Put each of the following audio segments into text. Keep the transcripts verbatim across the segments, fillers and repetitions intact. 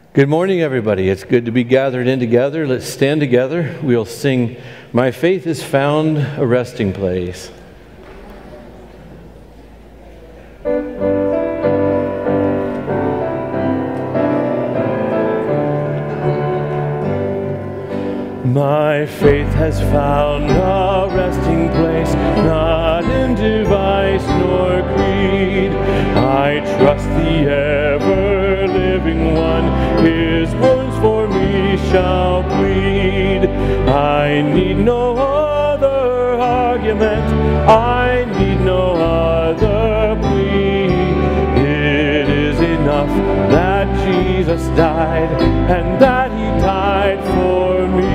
Good morning, everybody. It's good to be gathered in together. Let's stand together. We'll sing, "My Faith Has Found a Resting Place." My faith has found a resting place, not in device nor creed. I trust the ever-living one, his wounds for me shall plead. I need no other argument, I need no other plea. It is enough that Jesus died, and that he died for me.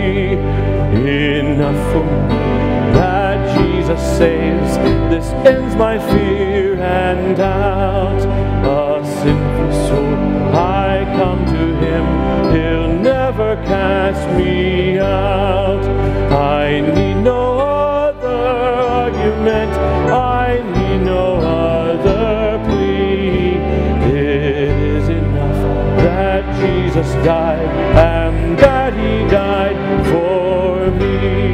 Enough for me that Jesus saves. This ends my fear and doubt. A sinful soul, I come to him, he'll never cast me out. I need no other argument, I need no other plea. It is enough that Jesus died, and that he died for me.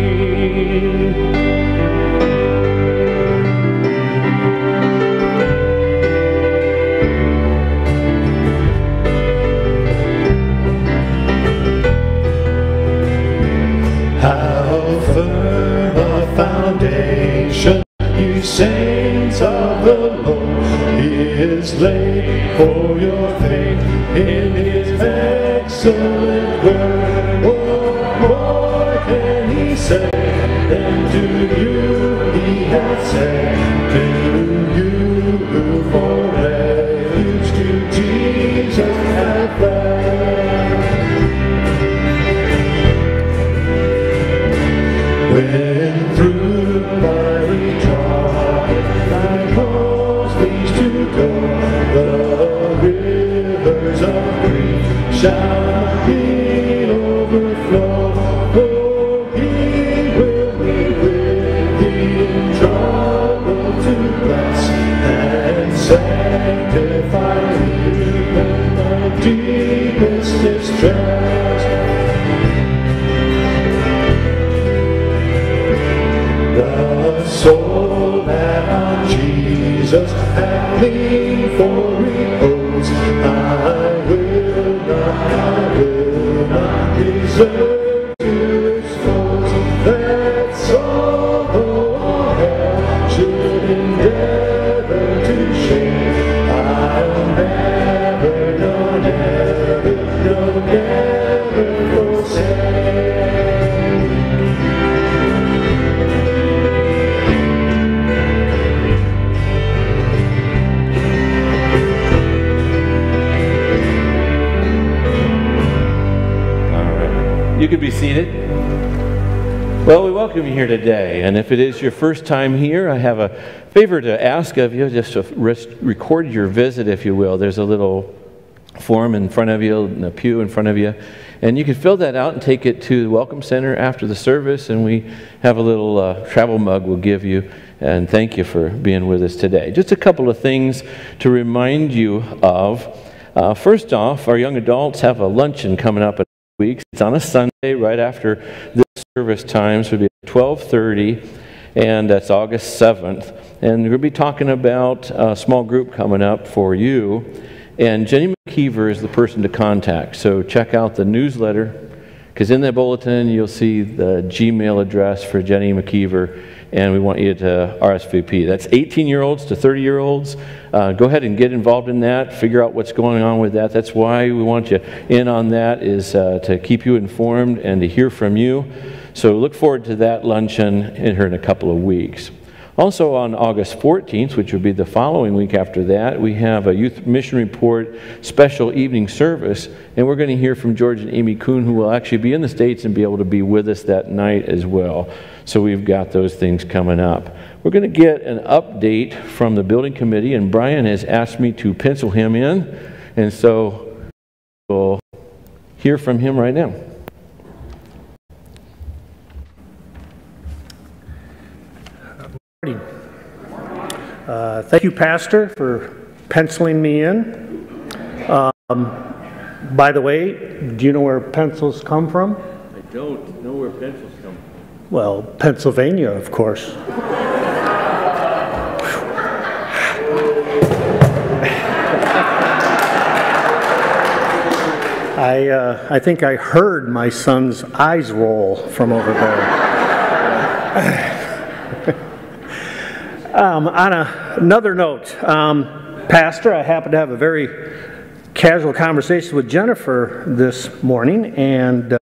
How firm a foundation, you saints of the Lord, is laid for your faith in his excellent word. What more can he say than to you he has said? To you who for refuge to Jesus have fled. When through mighty trial thy cause leads to go, the rivers of grief shall not be overflow. For he will be with thee in trouble to bless and sanctify thee in thy deepest distress. The soul that on Jesus hath leaned for repose, I will not, I will not deserve to expose. That soul, though all hell should endeavor to shame, I'll never, no, never, no, never forsake. You can be seated. Well, we welcome you here today, and if it is your first time here, I have a favor to ask of you, just to record your visit, if you will. There's a little form in front of you, and a pew in front of you, and you can fill that out and take it to the Welcome Center after the service, and we have a little uh, travel mug we'll give you, and thank you for being with us today. Just a couple of things to remind you of. Uh, first off, our young adults have a luncheon coming up in weeks. It's on a Sunday right after this service time, so it'll be at twelve thirty, and that's August seventh. And we're going to be talking about a small group coming up for you. And Jenny McKeever is the person to contact. So check out the newsletter, because in that bulletin you'll see the Gmail address for Jenny McKeever, and we want you to R S V P. That's eighteen-year-olds to thirty-year-olds. Uh, go ahead and get involved in that. Figure out what's going on with that. That's why we want you in on that, is uh, to keep you informed and to hear from you. So look forward to that luncheon in here in a couple of weeks. Also on August fourteenth, which would be the following week after that, we have a Youth Mission Report special evening service, and we're going to hear from George and Amy Kuhn, who will actually be in the States and be able to be with us that night as well. So we've got those things coming up. We're going to get an update from the building committee, and Brian has asked me to pencil him in, and so we'll hear from him right now. Uh, thank you, Pastor, for penciling me in. Um, By the way, do you know where pencils come from? I don't know where pencils come from. Well, Pennsylvania, of course. I, uh, I think I heard my son's eyes roll from over there. um, on a, another note, um, Pastor, I happened to have a very casual conversation with Jennifer this morning, and uh,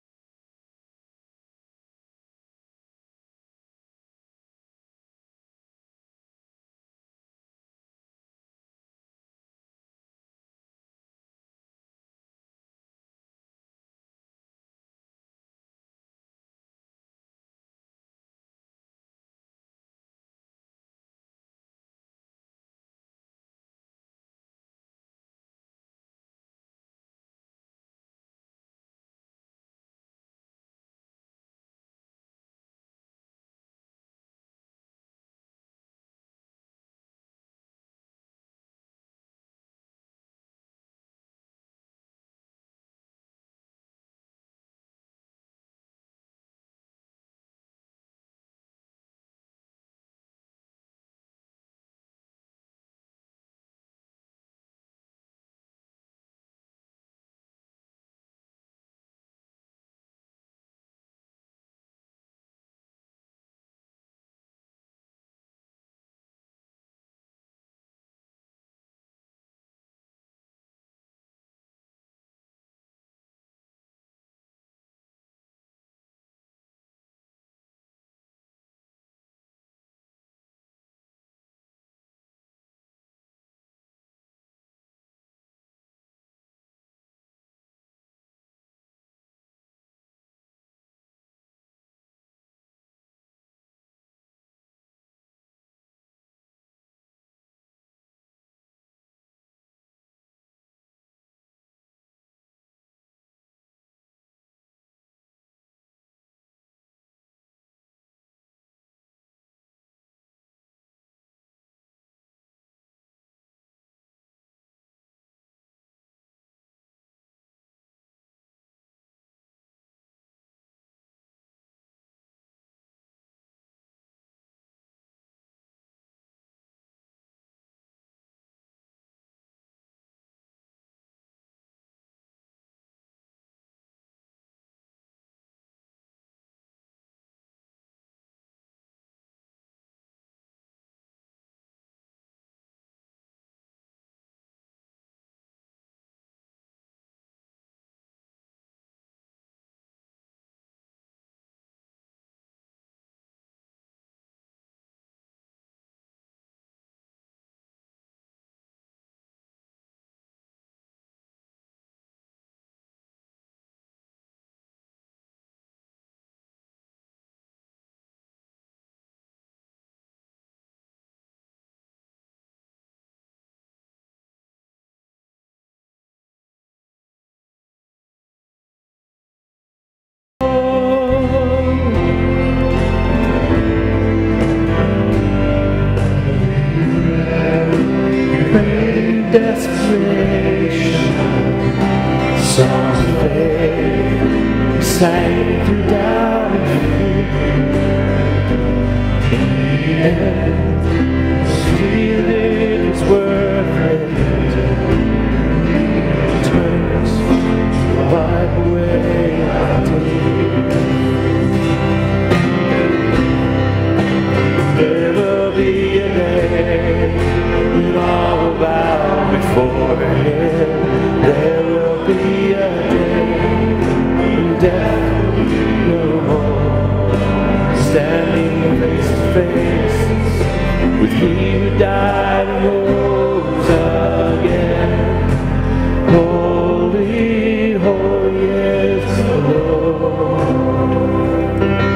desperation, songs of faith, sang through doubt and fear. In the end, still it is worth it. Turns to wipe away my tears. There will be a day when all will bow before Him. There will be a day when death no more, standing face to face with He who died and rose again. Holy, holy is the Lord.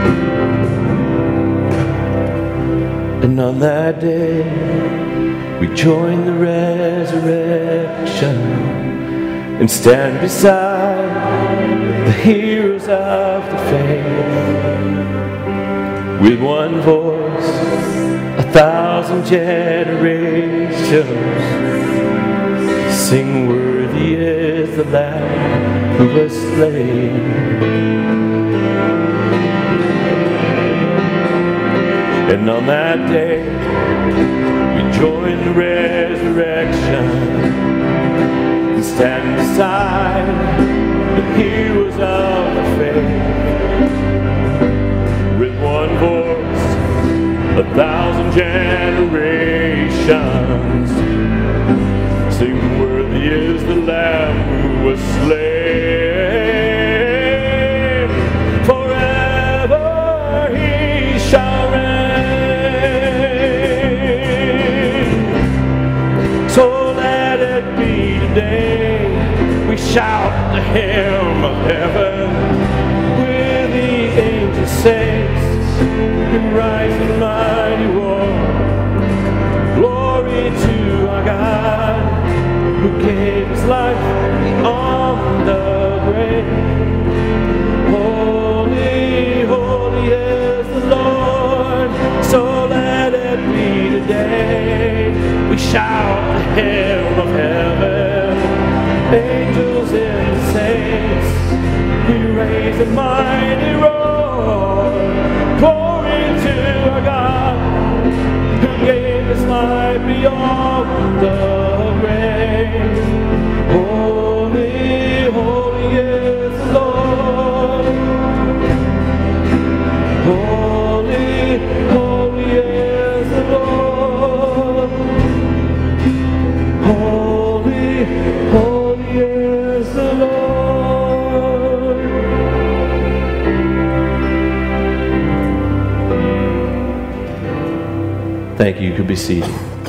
And on that day we join the resurrection and stand beside the heroes of the faith. With one voice, a thousand generations sing, worthy is is the Lamb who was slain. And on that day, we join the resurrection and stand beside the heroes of the faith. With one voice, a thousand generations sing, worthy is the Lamb who was slain. Forever he shall reign. So let it be today, we shout the hymn of heaven with the angel saints who rise in mighty war. Glory to our God who gave his life on the grave. Holy, holy is the Lord, so let it be today. We shout the hymn of heaven, angels and saints, we raise a mighty roar. Glory to our God who gave his life beyond the grave. Holy, holy is the Lord. Holy, holy is the Lord. Holy, holy is the Lord. Thank you. You could be seated.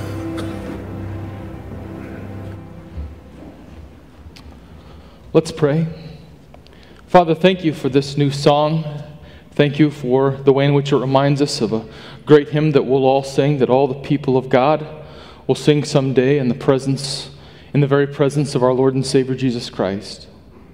Let's pray. Father, thank you for this new song. Thank you for the way in which it reminds us of a great hymn that we'll all sing, that all the people of God will sing someday in the presence, in the very presence of our Lord and Savior Jesus Christ.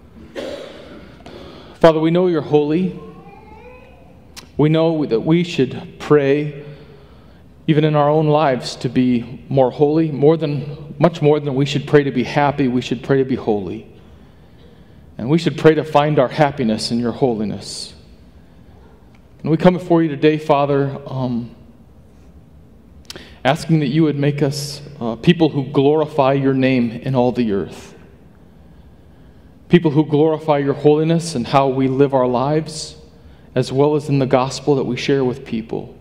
Father, we know you're holy. We know that we should pray, even in our own lives, to be more holy, more than, much more than we should pray to be happy. We should pray to be holy. And we should pray to find our happiness in your holiness. And we come before you today, Father, um, asking that you would make us uh, people who glorify your name in all the earth. People who glorify your holiness and how we live our lives, as well as in the gospel that we share with people.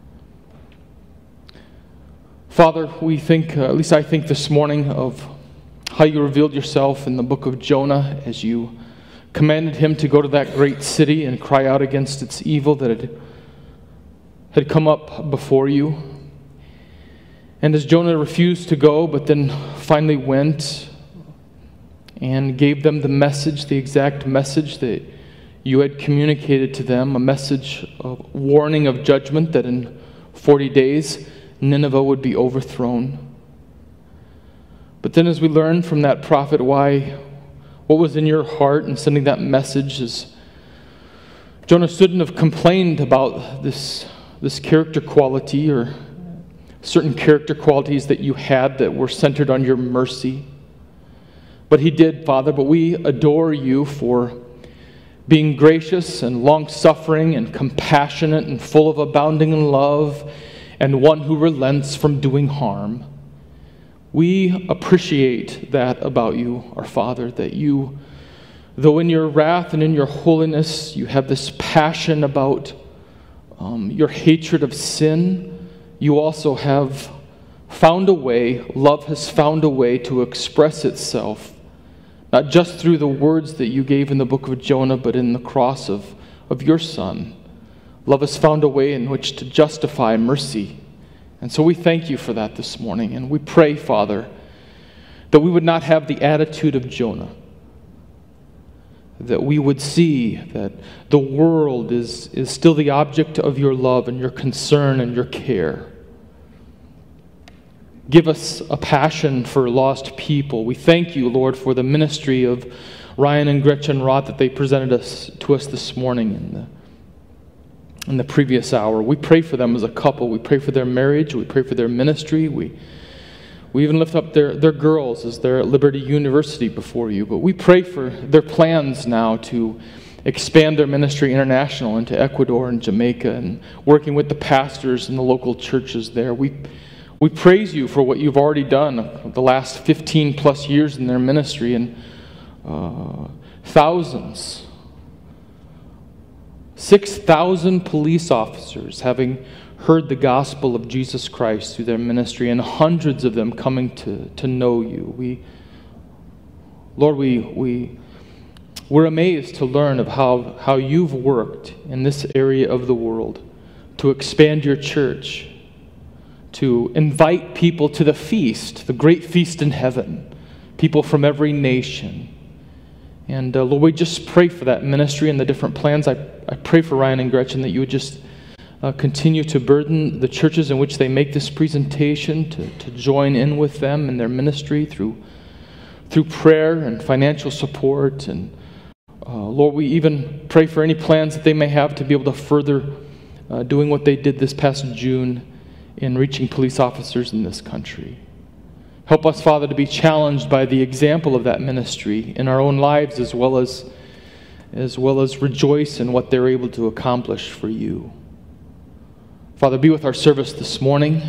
Father, we think, uh, at least I think this morning, of how you revealed yourself in the book of Jonah as you commanded him to go to that great city and cry out against its evil that had, had come up before you. And as Jonah refused to go, but then finally went and gave them the message, the exact message that you had communicated to them, a message of warning of judgment that in forty days Nineveh would be overthrown. But then as we learn from that prophet why, what was in your heart in sending that message is Jonah shouldn't have complained about this, this character quality or certain character qualities that you had that were centered on your mercy. But he did, Father, but we adore you for being gracious and long-suffering and compassionate and full of abounding in love and one who relents from doing harm. We appreciate that about you, our Father, that you, though in your wrath and in your holiness, you have this passion about um, your hatred of sin, you also have found a way, love has found a way to express itself, not just through the words that you gave in the book of Jonah, but in the cross of, of your Son. Love has found a way in which to justify mercy. And so we thank you for that this morning. And we pray, Father, that we would not have the attitude of Jonah. That we would see that the world is, is still the object of your love and your concern and your care. Give us a passion for lost people. We thank you, Lord, for the ministry of Ryan and Gretchen Roth that they presented us to us this morning in the in the previous hour. We pray for them as a couple. We pray for their marriage. We pray for their ministry. We, We even lift up their, their girls as they're at Liberty University before you. But we pray for their plans now to expand their ministry international into Ecuador and Jamaica and working with the pastors and the local churches there. We, we praise you for what you've already done the last fifteen plus years in their ministry, and uh, thousands, six thousand police officers having heard the gospel of Jesus Christ through their ministry, and hundreds of them coming to, to know you. We, Lord, we, we, we're amazed to learn of how, how you've worked in this area of the world to expand your church, to invite people to the feast, the great feast in heaven, people from every nation. And uh, Lord, we just pray for that ministry and the different plans. I, I pray for Ryan and Gretchen that you would just Uh, continue to burden the churches in which they make this presentation, to, to join in with them in their ministry through through prayer and financial support. And uh, Lord, we even pray for any plans that they may have to be able to further uh, doing what they did this past June in reaching police officers in this country. Help us, Father, to be challenged by the example of that ministry in our own lives, as well as as well as rejoice in what they're able to accomplish for you. Father, be with our service this morning.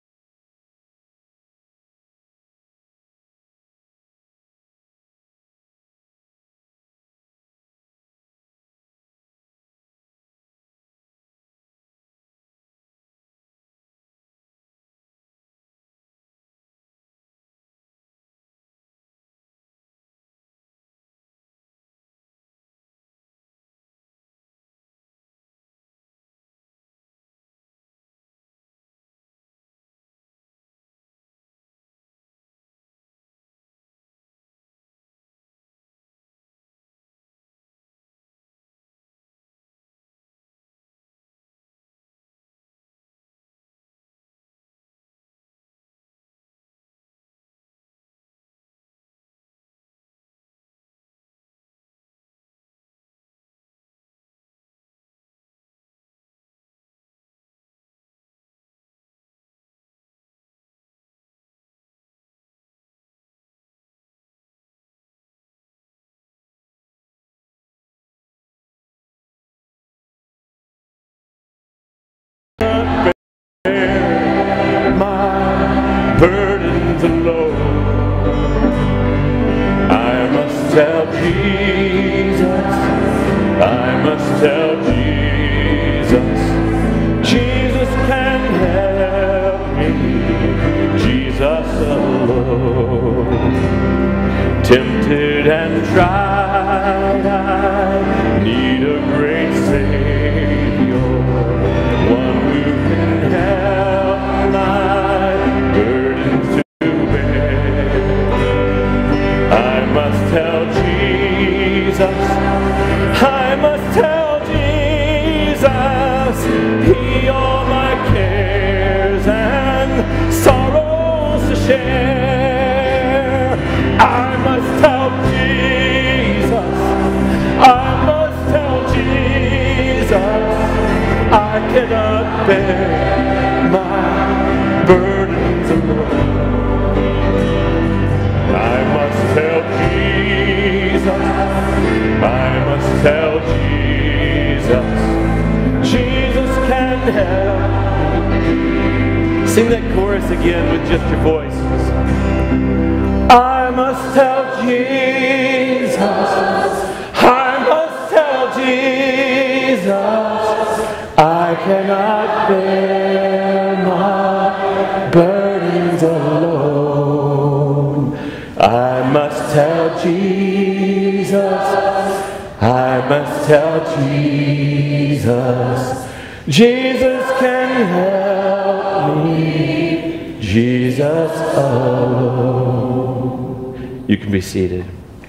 My burdens alone, I must tell Jesus, I must tell Jesus, Jesus can help me, Jesus alone. Tempted and tried, I need a great Savior, one who can help my burdens to bear. I must tell Jesus, I must tell Jesus, He all my cares and sorrows to share. I must tell Jesus, I must tell Jesus, I cannot bear my burdens alone. I must tell Jesus, I must tell Jesus, Jesus can help. Sing that chorus again with just your voices. I must tell Jesus, I must tell Jesus, I cannot bear my burdens alone. I must tell Jesus, I must tell Jesus, Jesus can help me, Jesus alone. You can be seated.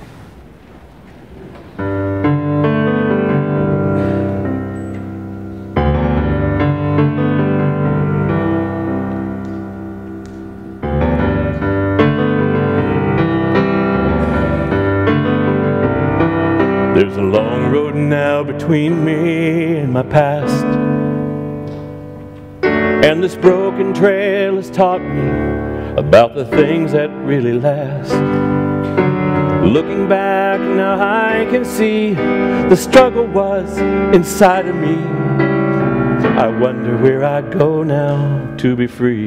There's a long road now between me and my past, and this broken trail has taught me about the things that really last. Looking back now I can see the struggle was inside of me. I wonder where I'd go now to be free.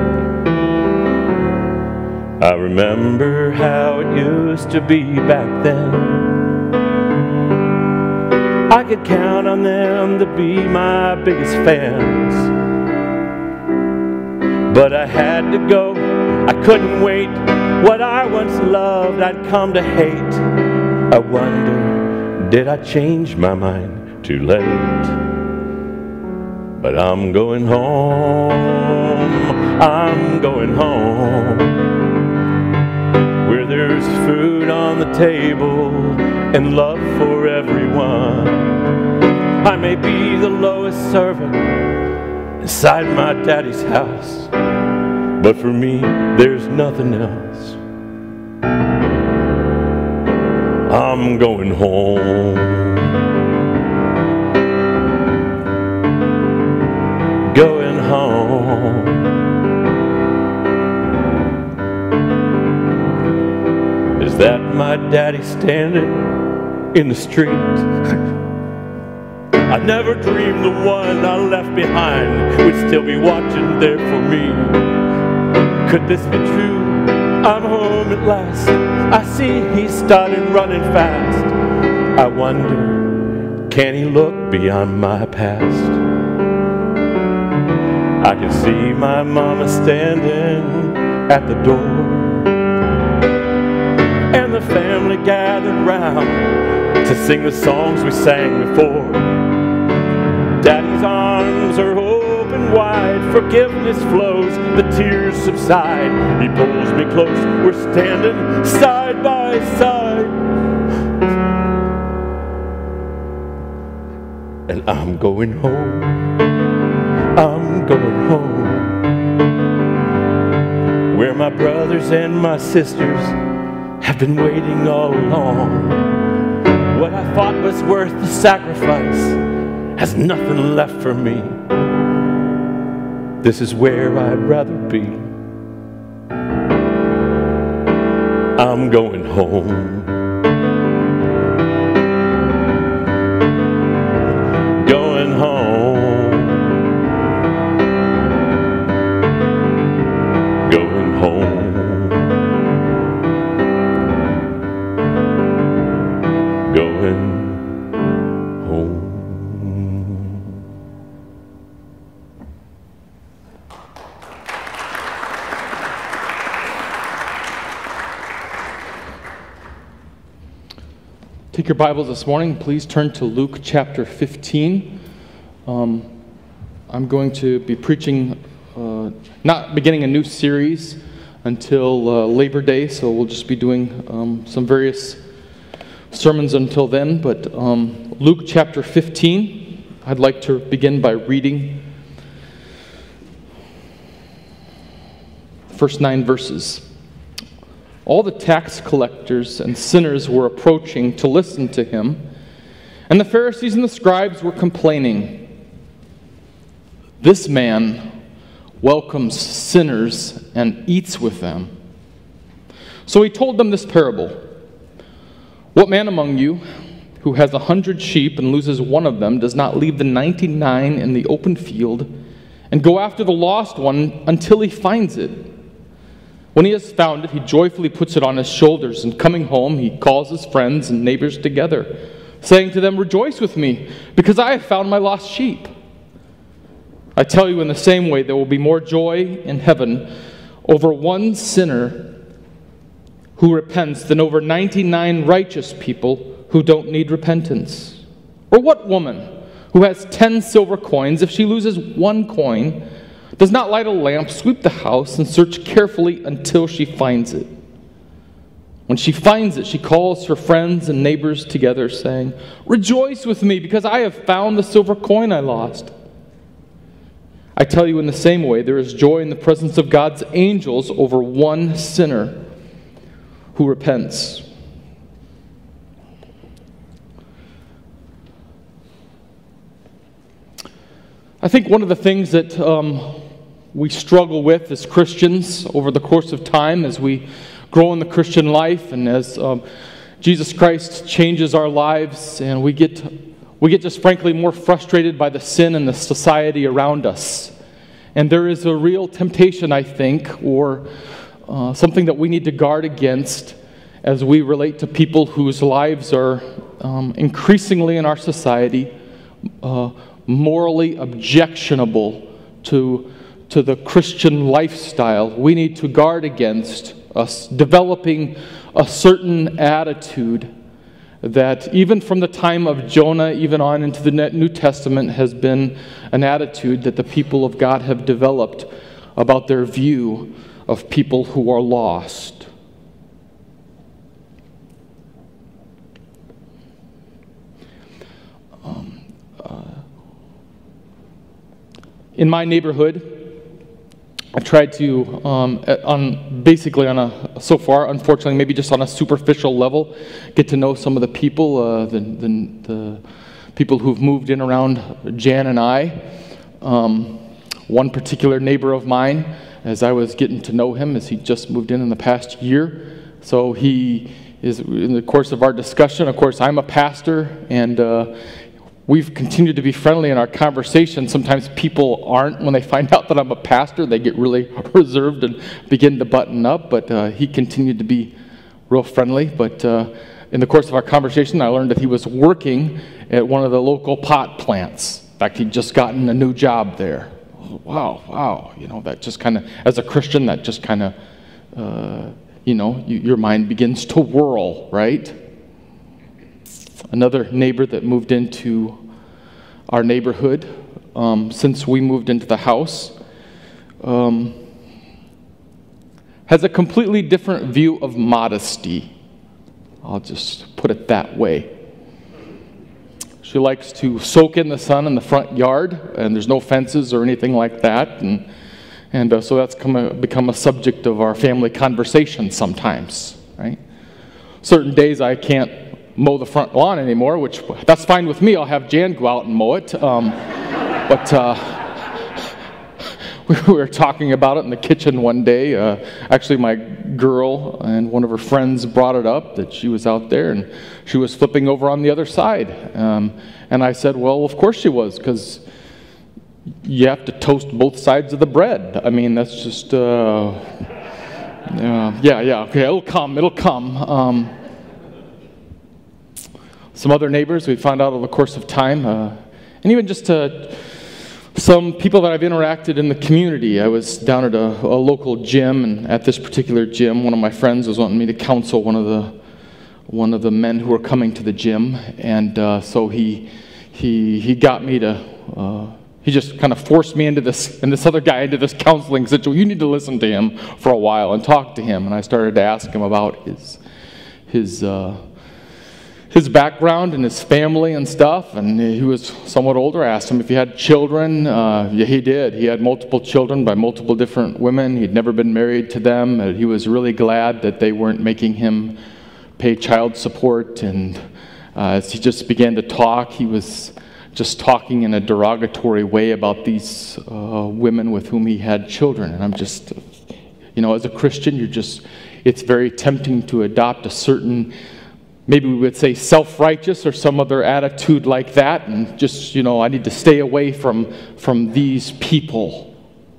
I remember how it used to be back then. I could count on them to be my biggest fans. But I had to go, I couldn't wait. What I once loved I'd come to hate. I wonder, did I change my mind too late? But I'm going home, I'm going home, where there's food on the table and love for everyone. I may be the lowest servant inside my daddy's house, but for me there's nothing else. I'm going home, going home. Is that my daddy standing in the street? I never dreamed the one I left behind would still be watching there for me. Could this be true? I'm home at last. I see he started running fast. I wonder, can he look beyond my past? I can see my mama standing at the door, and the family gathered round to sing the songs we sang before. Daddy's arms are open wide, forgiveness flows, the tears subside. He pulls me close, we're standing side by side. And I'm going home, I'm going home, where my brothers and my sisters have been waiting all along. What I thought was worth the sacrifice has nothing left for me. This is where I'd rather be. I'm going home, going home, going home, going home. Take your Bibles this morning. Please turn to Luke chapter fifteen. Um, I'm going to be preaching, uh, not beginning a new series until uh, Labor Day, so we'll just be doing um, some various sermons until then. But um, Luke chapter fifteen, I'd like to begin by reading the first nine verses. All the tax collectors and sinners were approaching to listen to him, and the Pharisees and the scribes were complaining, "This man welcomes sinners and eats with them." So he told them this parable. "What man among you who has a hundred sheep and loses one of them does not leave the ninety-nine in the open field and go after the lost one until he finds it? When he has found it, he joyfully puts it on his shoulders, and coming home, he calls his friends and neighbors together, saying to them, 'Rejoice with me, because I have found my lost sheep.' I tell you, in the same way, there will be more joy in heaven over one sinner who repents than over ninety-nine righteous people who don't need repentance. Or what woman who has ten silver coins, if she loses one coin, does not light a lamp, sweep the house, and search carefully until she finds it? When she finds it, she calls her friends and neighbors together, saying, 'Rejoice with me, because I have found the silver coin I lost.' I tell you, in the same way, there is joy in the presence of God's angels over one sinner who repents." I think one of the things that um, we struggle with as Christians over the course of time as we grow in the Christian life and as um, Jesus Christ changes our lives, and we get we get just frankly more frustrated by the sin in the society around us. And there is a real temptation, I think, or uh, something that we need to guard against as we relate to people whose lives are um, increasingly in our society uh, morally objectionable to, to the Christian lifestyle. We need to guard against us developing a certain attitude that even from the time of Jonah, even on into the New Testament, has been an attitude that the people of God have developed about their view of people who are lost. Um, uh, in my neighborhood, I've tried to, um, on basically on a, so far, unfortunately, maybe just on a superficial level, get to know some of the people, uh, the, the, the people who've moved in around Jan and I. Um, one particular neighbor of mine, as I was getting to know him, as he just moved in in the past year. So he is, in the course of our discussion, of course, I'm a pastor, and uh, we've continued to be friendly in our conversation. Sometimes people aren't. When they find out that I'm a pastor, they get really reserved and begin to button up. But uh, he continued to be real friendly. But uh, in the course of our conversation, I learned that he was working at one of the local pot plants. In fact, he'd just gotten a new job there. Wow, wow. You know, that just kind of, as a Christian, that just kind of, uh, you know, you, your mind begins to whirl, right? Another neighbor that moved into our neighborhood um, since we moved into the house um, has a completely different view of modesty. I'll just put it that way. She likes to soak in the sun in the front yard, and there's no fences or anything like that, and and uh, so that's come a, become a subject of our family conversation sometimes, right? Certain days I can't mow the front lawn anymore, which that's fine with me. I'll have Jan go out and mow it. Um, but uh, we were talking about it in the kitchen one day. Uh, actually, my girl and one of her friends brought it up that she was out there and she was flipping over on the other side. Um, and I said, well, of course she was, because you have to toast both sides of the bread. I mean, that's just, uh, uh, yeah, yeah, okay, it'll come, it'll come. Um, Some other neighbors we found out over the course of time, uh, and even just uh, some people that I've interacted in the community. I was down at a, a local gym, and at this particular gym, one of my friends was wanting me to counsel one of the one of the men who were coming to the gym, and uh, so he he he got me to. Uh, he just kind of forced me into this, and this other guy into this counseling situation. You need to listen to him for a while and talk to him. And I started to ask him about his his. Uh, his background and his family and stuff, and he was somewhat older. I asked him if he had children. Uh, yeah, he did. He had multiple children by multiple different women. He'd never been married to them. Uh, he was really glad that they weren't making him pay child support, and uh, as he just began to talk, he was just talking in a derogatory way about these uh, women with whom he had children. And I'm just, you know, as a Christian, you're just, it's very tempting to adopt a certain, maybe we would say self-righteous or some other attitude like that, and just, you know, I need to stay away from, from these people.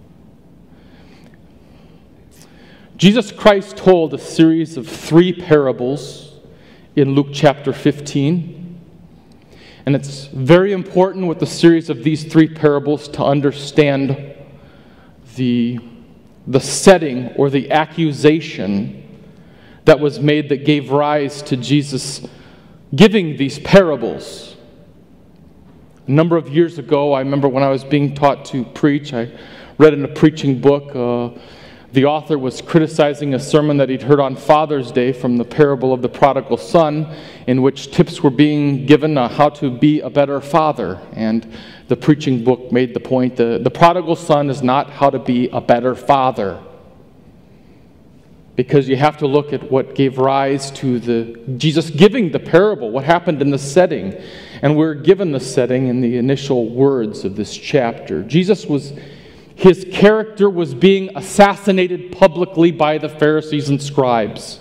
Jesus Christ told a series of three parables in Luke chapter fifteen, and it's very important with the series of these three parables to understand the, the setting or the accusation that was made that gave rise to Jesus giving these parables. A number of years ago, I remember when I was being taught to preach, I read in a preaching book, uh, the author was criticizing a sermon that he'd heard on Father's Day from the parable of the prodigal son, in which tips were being given on how to be a better father. And the preaching book made the point that the prodigal son is not how to be a better father, because you have to look at what gave rise to the Jesus giving the parable, what happened in the setting. And we're given the setting in the initial words of this chapter. Jesus was his character was being assassinated publicly by the Pharisees and scribes.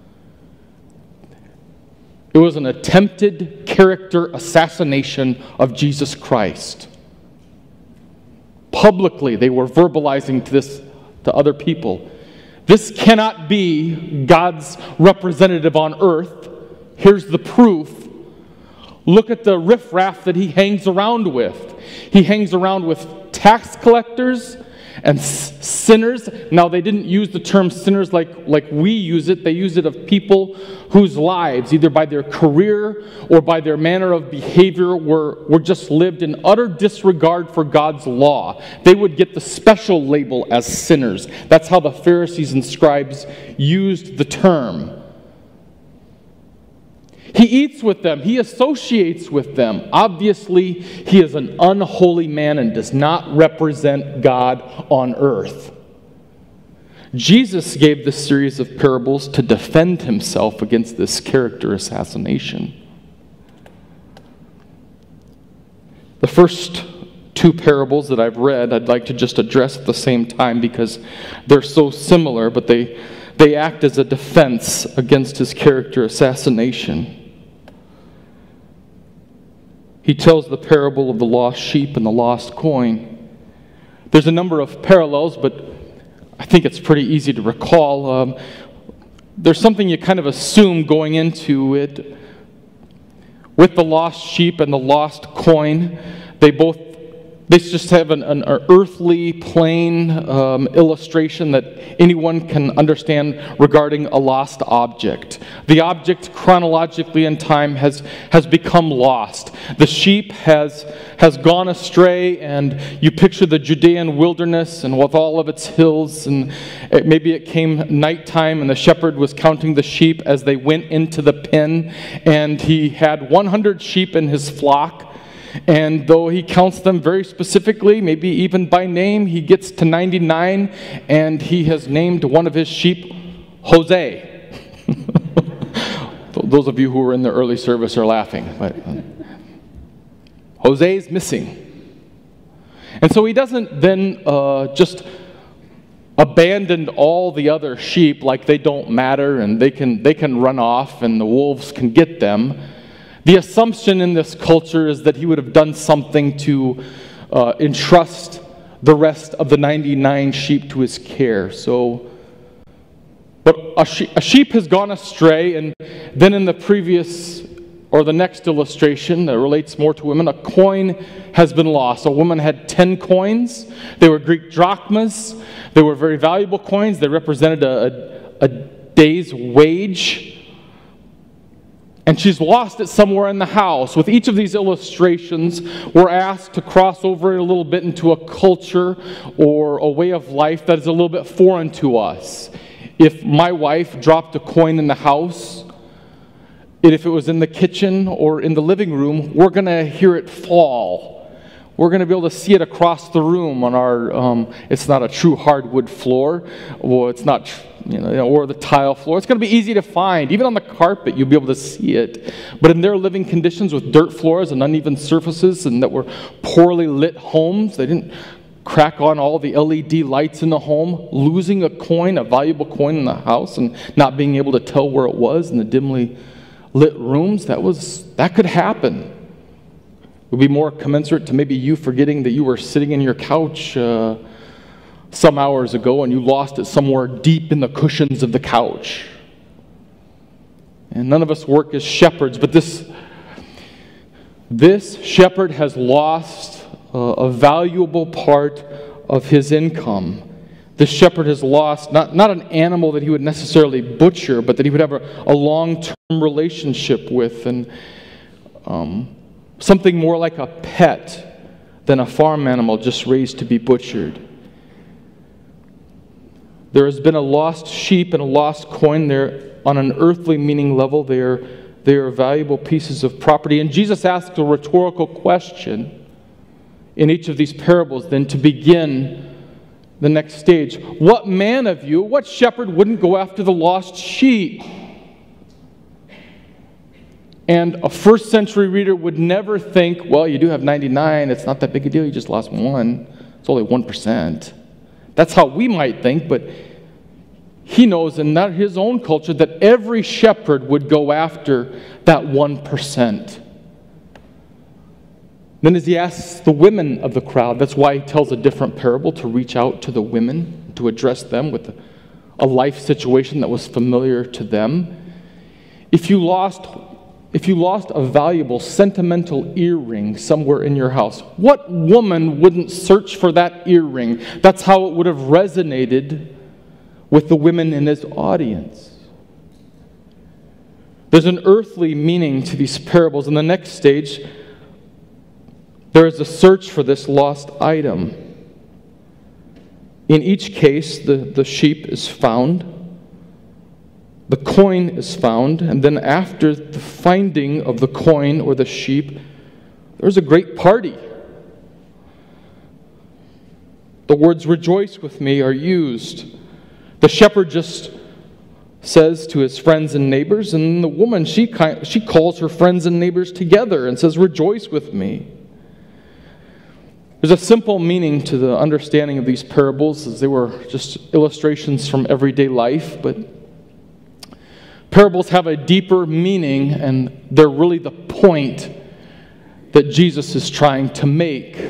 It was an attempted character assassination of Jesus Christ. Publicly, they were verbalizing to this to other people. This cannot be God's representative on earth. Here's the proof. Look at the riffraff that he hangs around with. He hangs around with tax collectors and sinners. Now, they didn't use the term sinners like, like we use it. They use it of people whose lives, either by their career or by their manner of behavior, were, were just lived in utter disregard for God's law. They would get the special label as sinners. That's how the Pharisees and scribes used the term. He eats with them. He associates with them. Obviously, he is an unholy man and does not represent God on earth. Jesus gave this series of parables to defend himself against this character assassination. The first two parables that I've read, I'd like to just address at the same time because they're so similar, but they, they act as a defense against his character assassination. He tells the parable of the lost sheep and the lost coin. There's a number of parallels, but I think it's pretty easy to recall. Um, there's something you kind of assume going into it. With the lost sheep and the lost coin, they both, they just have an, an earthly, plain um, illustration that anyone can understand regarding a lost object. The object, chronologically in time, has, has become lost. The sheep has, has gone astray, and you picture the Judean wilderness and with all of its hills, and it, maybe it came nighttime and the shepherd was counting the sheep as they went into the pen, and he had one hundred sheep in his flock. And though he counts them very specifically, maybe even by name, he gets to ninety-nine, and he has named one of his sheep Jose. Those of you who were in the early service are laughing. But uh, Jose's missing. And so he doesn't then uh, just abandon all the other sheep like they don't matter and they can, they can run off and the wolves can get them. The assumption in this culture is that he would have done something to uh, entrust the rest of the ninety-nine sheep to his care. So, but a, she- a sheep has gone astray, and then in the previous or the next illustration that relates more to women, a coin has been lost. A woman had ten coins. They were Greek drachmas. They were very valuable coins. They represented a, a, a day's wage. And she's lost it somewhere in the house. With each of these illustrations, we're asked to cross over a little bit into a culture or a way of life that is a little bit foreign to us. If my wife dropped a coin in the house, and if it was in the kitchen or in the living room, we're going to hear it fall. We're going to be able to see it across the room on our, um, it's not a true hardwood floor, or it's not, you know, or the tile floor. It's going to be easy to find. Even on the carpet, you'll be able to see it. But in their living conditions with dirt floors and uneven surfaces and that were poorly lit homes, they didn't crack on all the L E D lights in the home, losing a coin, a valuable coin in the house, and not being able to tell where it was in the dimly lit rooms, that was, that could happen. It would be more commensurate to maybe you forgetting that you were sitting in your couch uh, some hours ago and you lost it somewhere deep in the cushions of the couch. And none of us work as shepherds, but this, this shepherd has lost uh, a valuable part of his income. This shepherd has lost not, not an animal that he would necessarily butcher, but that he would have a, a long-term relationship with, and um, something more like a pet than a farm animal just raised to be butchered. There has been a lost sheep and a lost coin. They're on an earthly meaning level. They are, they are valuable pieces of property. And Jesus asks a rhetorical question in each of these parables then to begin the next stage. What man of you, what shepherd wouldn't go after the lost sheep? And a first century reader would never think, well, you do have ninety-nine, it's not that big a deal, you just lost one. It's only one percent. That's how we might think, but he knows in that his own culture that every shepherd would go after that one percent. Then as he asks the women of the crowd, that's why he tells a different parable, to reach out to the women, to address them with a life situation that was familiar to them. If you lost, if you lost a valuable sentimental earring somewhere in your house, what woman wouldn't search for that earring? That's how it would have resonated with the women in his audience. There's an earthly meaning to these parables. In the next stage, there is a search for this lost item. In each case, the, the sheep is found, the coin is found, and then after the finding of the coin or the sheep, there's a great party. The words "rejoice with me" are used. The shepherd just says to his friends and neighbors, and the woman, she, she calls her friends and neighbors together and says, "Rejoice with me." There's a simple meaning to the understanding of these parables, as they were just illustrations from everyday life, but parables have a deeper meaning, and they're really the point that Jesus is trying to make.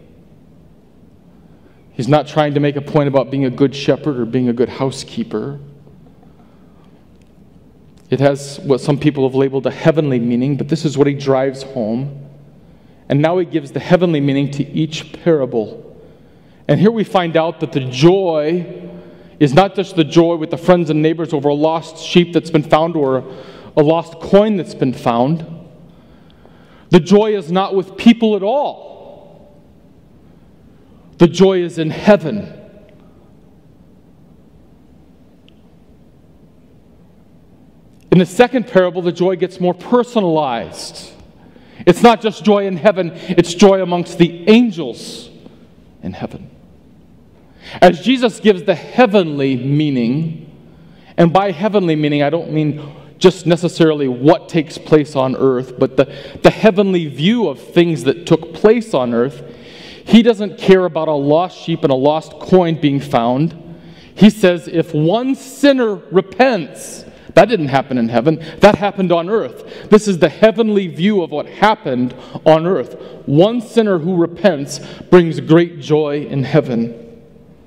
He's not trying to make a point about being a good shepherd or being a good housekeeper. It has what some people have labeled a heavenly meaning, but this is what he drives home. And now he gives the heavenly meaning to each parable. And here we find out that the joy is not just the joy with the friends and neighbors over a lost sheep that's been found or a lost coin that's been found. The joy is not with people at all. The joy is in heaven. In the second parable, the joy gets more personalized. It's not just joy in heaven, it's joy amongst the angels in heaven. As Jesus gives the heavenly meaning, and by heavenly meaning I don't mean just necessarily what takes place on earth, but the, the heavenly view of things that took place on earth, he doesn't care about a lost sheep and a lost coin being found. He says if one sinner repents, that didn't happen in heaven. That happened on earth. This is the heavenly view of what happened on earth. One sinner who repents brings great joy in heaven.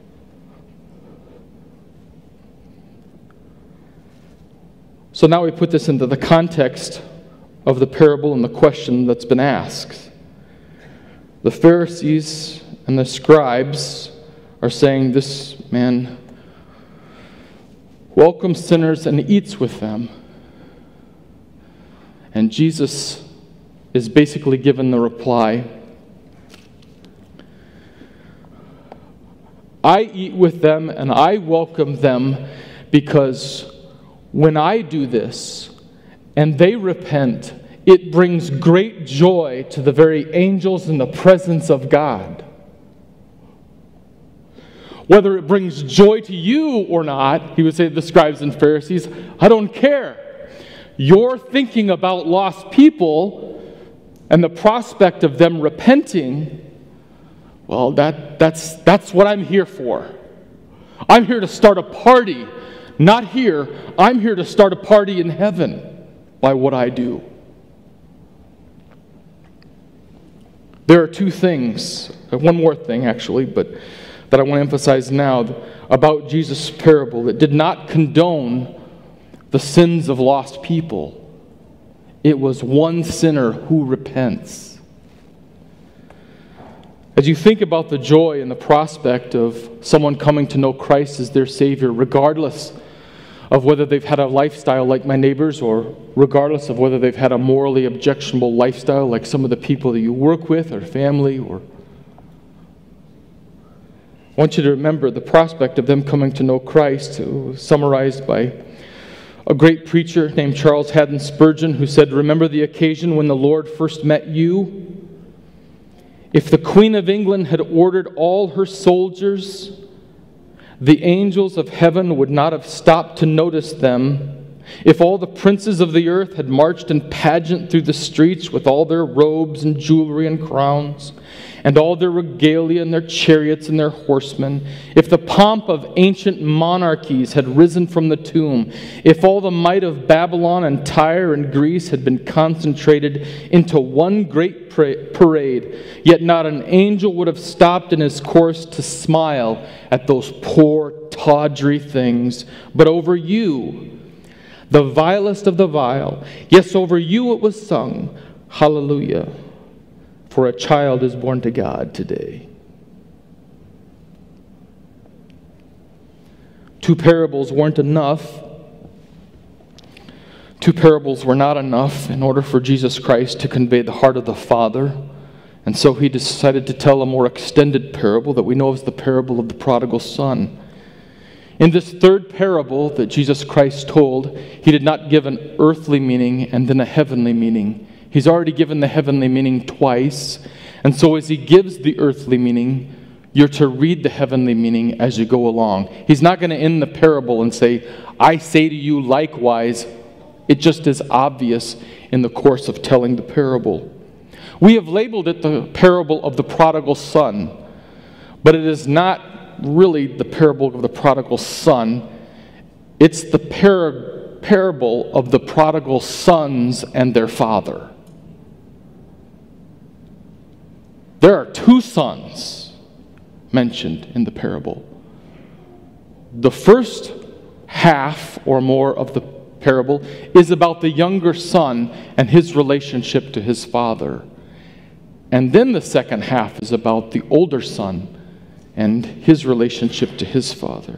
So now we put this into the context of the parable and the question that's been asked. The Pharisees and the scribes are saying, this man welcomes sinners and eats with them. And Jesus is basically given the reply, I eat with them and I welcome them because when I do this and they repent, it brings great joy to the very angels in the presence of God. Whether it brings joy to you or not, he would say to the scribes and Pharisees, I don't care. You're thinking about lost people and the prospect of them repenting. Well, that, that's, that's what I'm here for. I'm here to start a party. Not here. I'm here to start a party in heaven by what I do. There are two things, one more thing actually, but that I want to emphasize now about Jesus' parable that did not condone the sins of lost people. It was one sinner who repents. As you think about the joy and the prospect of someone coming to know Christ as their Savior, regardless of whether they've had a lifestyle like my neighbors or regardless of whether they've had a morally objectionable lifestyle like some of the people that you work with or family, or I want you to remember the prospect of them coming to know Christ, summarized by a great preacher named Charles Haddon Spurgeon, who said, remember the occasion when the Lord first met you? If the Queen of England had ordered all her soldiers, the angels of heaven would not have stopped to notice them If all the princes of the earth had marched in pageant through the streets with all their robes and jewelry and crowns, and all their regalia and their chariots and their horsemen, if the pomp of ancient monarchies had risen from the tomb, if all the might of Babylon and Tyre and Greece had been concentrated into one great parade, yet not an angel would have stopped in his course to smile at those poor, tawdry things. But over you, the vilest of the vile, yes, over you it was sung, hallelujah. For a child is born to God today. Two parables weren't enough. Two parables were not enough in order for Jesus Christ to convey the heart of the Father. And so he decided to tell a more extended parable that we know as the parable of the prodigal son. In this third parable that Jesus Christ told, he did not give an earthly meaning and then a heavenly meaning. He's already given the heavenly meaning twice. And so as he gives the earthly meaning, you're to read the heavenly meaning as you go along. He's not going to end the parable and say, I say to you likewise. It just is obvious in the course of telling the parable. We have labeled it the parable of the prodigal son. But it is not really the parable of the prodigal son. It's the par- parable of the prodigal sons and their father. There are two sons mentioned in the parable. The first half or more of the parable is about the younger son and his relationship to his father. And then the second half is about the older son and his relationship to his father.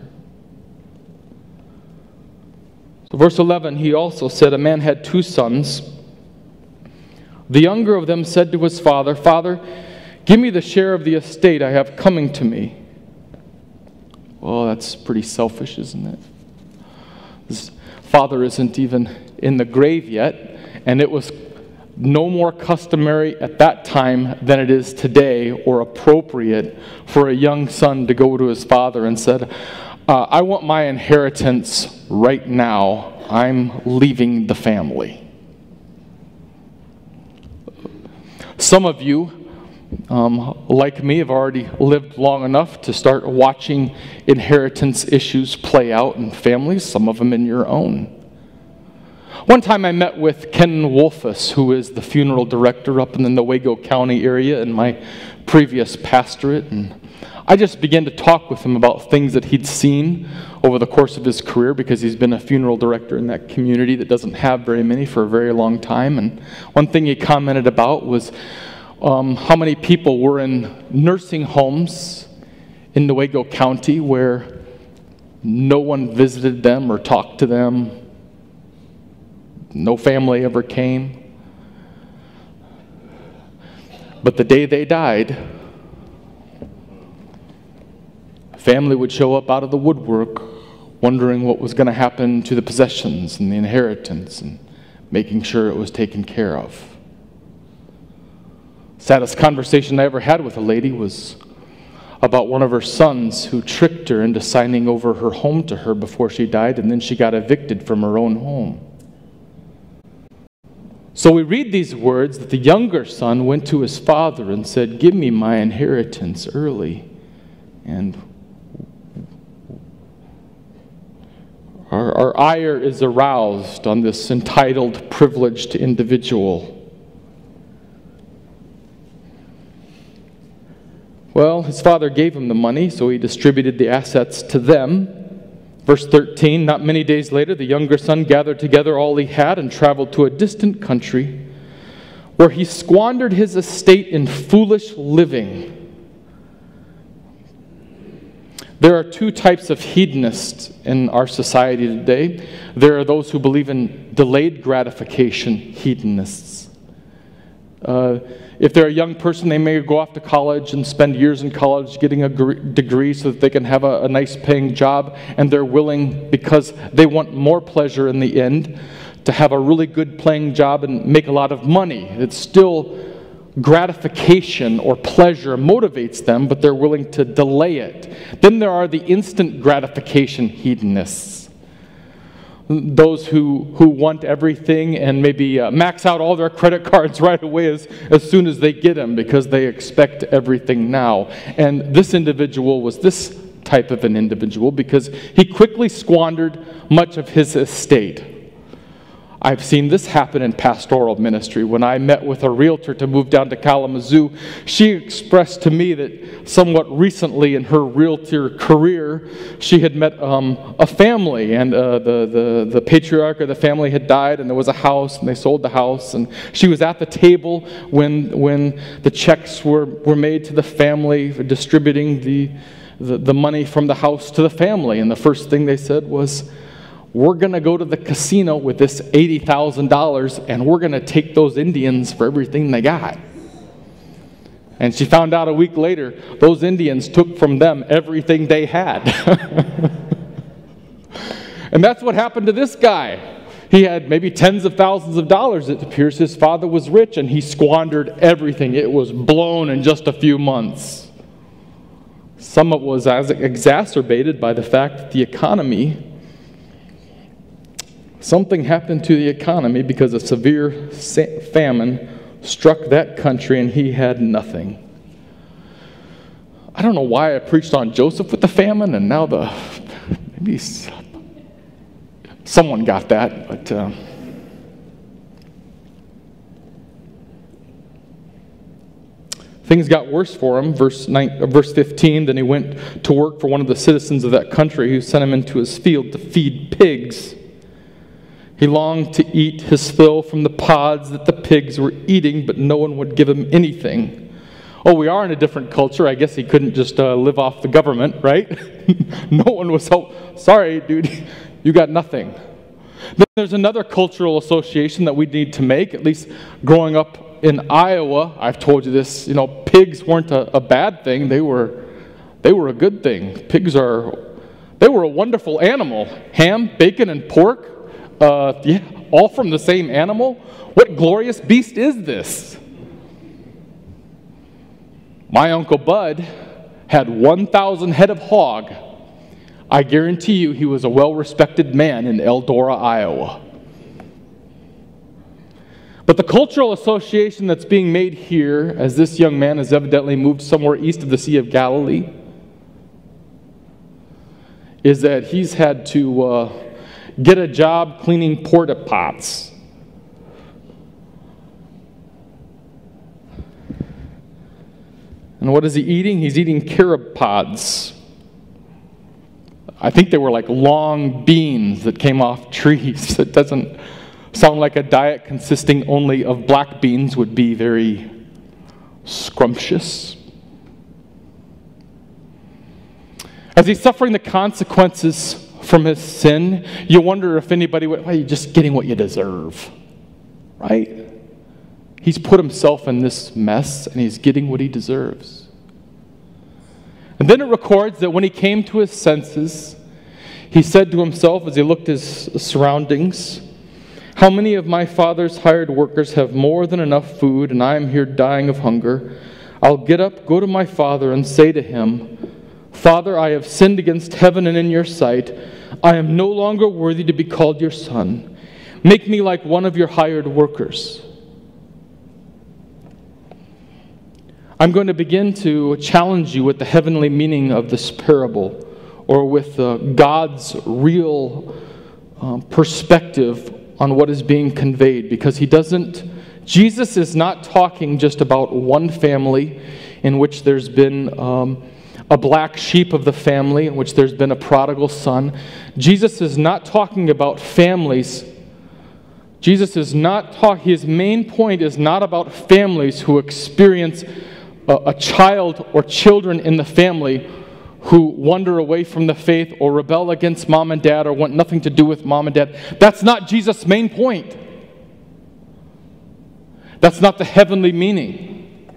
So verse eleven, he also said, a man had two sons. The younger of them said to his father, Father, give me the share of the estate I have coming to me. Well, that's pretty selfish, isn't it? His father isn't even in the grave yet, and it was no more customary at that time than it is today or appropriate for a young son to go to his father and said, uh, I want my inheritance right now. I'm leaving the family. Some of you, Um, like me, have already lived long enough to start watching inheritance issues play out in families, some of them in your own. One time I met with Ken Wolfus, who is the funeral director up in the Newaygo County area in my previous pastorate, and I just began to talk with him about things that he'd seen over the course of his career, because he's been a funeral director in that community that doesn't have very many for a very long time. And one thing he commented about was Um, how many people were in nursing homes in Newaygo County where no one visited them or talked to them. No family ever came. But the day they died, a family would show up out of the woodwork wondering what was going to happen to the possessions and the inheritance and making sure it was taken care of. Saddest conversation I ever had with a lady was about one of her sons who tricked her into signing over her home to her before she died, and then she got evicted from her own home. So we read these words that the younger son went to his father and said, give me my inheritance early. And our, our ire is aroused on this entitled, privileged individual. Well, his father gave him the money, so he distributed the assets to them. Verse thirteen, not many days later, the younger son gathered together all he had and traveled to a distant country, where he squandered his estate in foolish living. There are two types of hedonists in our society today. There are those who believe in delayed gratification hedonists. Uh, If they're a young person, they may go off to college and spend years in college getting a degree so that they can have a, a nice paying job, and they're willing, because they want more pleasure in the end, to have a really good paying job and make a lot of money. It's still gratification or pleasure motivates them, but they're willing to delay it. Then there are the instant gratification hedonists. those who, who want everything and maybe uh, max out all their credit cards right away as, as soon as they get them because they expect everything now. And this individual was this type of an individual because he quickly squandered much of his estate. I've seen this happen in pastoral ministry. When I met with a realtor to move down to Kalamazoo, she expressed to me that somewhat recently in her realtor career, she had met um, a family, and uh, the, the, the patriarch of the family had died, and there was a house, and they sold the house, and she was at the table when, when the checks were, were made to the family, distributing the, the, the money from the house to the family, and the first thing they said was, we're going to go to the casino with this eighty thousand dollars, and we're going to take those Indians for everything they got. And she found out a week later, those Indians took from them everything they had. And that's what happened to this guy. He had maybe tens of thousands of dollars. It appears his father was rich, and he squandered everything. It was blown in just a few months. Some of it was as exacerbated by the fact that the economy Something happened to the economy because a severe famine struck that country and he had nothing. I don't know why I preached on Joseph with the famine and now the, maybe someone got that, but uh, things got worse for him. Verse nine, verse fifteen, then he went to work for one of the citizens of that country who sent him into his field to feed pigs. He longed to eat his fill from the pods that the pigs were eating, but no one would give him anything. Oh, we are in a different culture. I guess he couldn't just uh, live off the government, right? No one was help. Sorry, dude, you got nothing. Then there's another cultural association that we need to make, at least growing up in Iowa. I've told you this, you know, pigs weren't a, a bad thing. They were, they were a good thing. Pigs are, they were a wonderful animal. Ham, bacon, and pork. Uh, yeah, all from the same animal? What glorious beast is this? My Uncle Bud had one thousand head of hog. I guarantee you he was a well-respected man in Eldora, Iowa. But the cultural association that's being made here, as this young man has evidently moved somewhere east of the Sea of Galilee, is that he's had to uh, get a job cleaning porta pots. And what is he eating? He's eating carob pods. I think they were like long beans that came off trees. It doesn't sound like a diet consisting only of black beans would be very scrumptious. As he's suffering the consequences from his sin, you wonder if anybody would, well, you're just getting what you deserve, right? He's put himself in this mess, and he's getting what he deserves. And then it records that when he came to his senses, he said to himself as he looked at his surroundings, how many of my father's hired workers have more than enough food, and I am here dying of hunger? I'll get up, go to my father, and say to him, Father, I have sinned against heaven and in your sight. I am no longer worthy to be called your son. Make me like one of your hired workers. I'm going to begin to challenge you with the heavenly meaning of this parable, or with uh, God's real um, perspective on what is being conveyed, because he doesn't, Jesus is not talking just about one family in which there's been um, a black sheep of the family, in which there's been a prodigal son. Jesus is not talking about families. Jesus is not talking, his main point is not about families who experience a, a child or children in the family who wander away from the faith or rebel against mom and dad or want nothing to do with mom and dad. That's not Jesus' main point. That's not the heavenly meaning.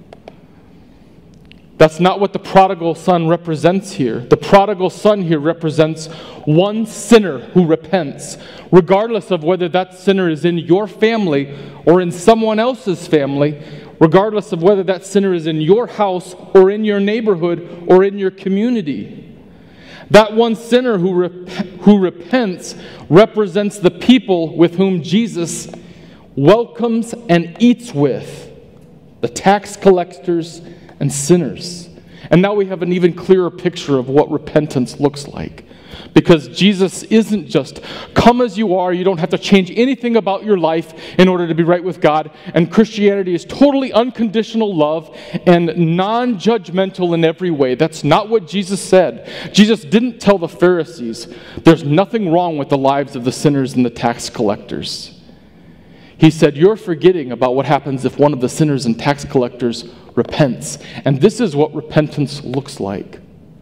That's not what the prodigal son represents here. The prodigal son here represents one sinner who repents, regardless of whether that sinner is in your family or in someone else's family, regardless of whether that sinner is in your house or in your neighborhood or in your community. That one sinner who, rep- who repents represents the people with whom Jesus welcomes and eats with, the tax collectors and sinners. And now we have an even clearer picture of what repentance looks like. Because Jesus isn't just, come as you are, you don't have to change anything about your life in order to be right with God. And Christianity is totally unconditional love and non-judgmental in every way. That's not what Jesus said. Jesus didn't tell the Pharisees, there's nothing wrong with the lives of the sinners and the tax collectors. He said, you're forgetting about what happens if one of the sinners and tax collectors repents. And this is what repentance looks like.